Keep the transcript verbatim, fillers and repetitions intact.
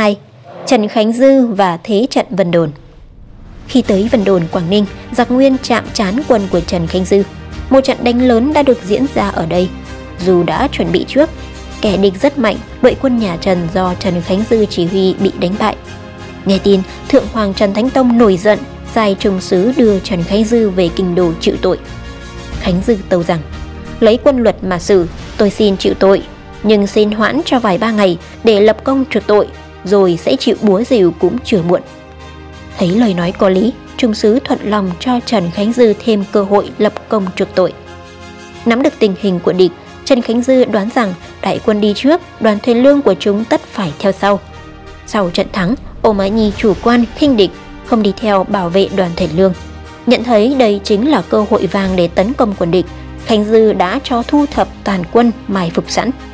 hai. Trần Khánh Dư và thế trận Vân Đồn. Khi tới Vân Đồn, Quảng Ninh, giặc Nguyên chạm trán quân của Trần Khánh Dư. Một trận đánh lớn đã được diễn ra ở đây. Dù đã chuẩn bị trước, kẻ địch rất mạnh, đội quân nhà Trần do Trần Khánh Dư chỉ huy bị đánh bại. Nghe tin, Thượng Hoàng Trần Thánh Tông nổi giận, sai trung sứ đưa Trần Khánh Dư về kinh đô chịu tội. Khánh Dư tâu rằng: lấy quân luật mà xử, tôi xin chịu tội, nhưng xin hoãn cho vài ba ngày để lập công chuộc tội, rồi sẽ chịu búa rìu cũng chưa muộn. Thấy lời nói có lý, trung sứ thuận lòng cho Trần Khánh Dư thêm cơ hội lập công chuộc tội. Nắm được tình hình của địch, Trần Khánh Dư đoán rằng đại quân đi trước, đoàn thuyền lương của chúng tất phải theo sau. Sau trận thắng, Ô Mã Nhi chủ quan khinh địch, không đi theo bảo vệ đoàn thuyền lương. Nhận thấy đây chính là cơ hội vàng để tấn công quân địch, Khánh Dư đã cho thu thập toàn quân mai phục sẵn.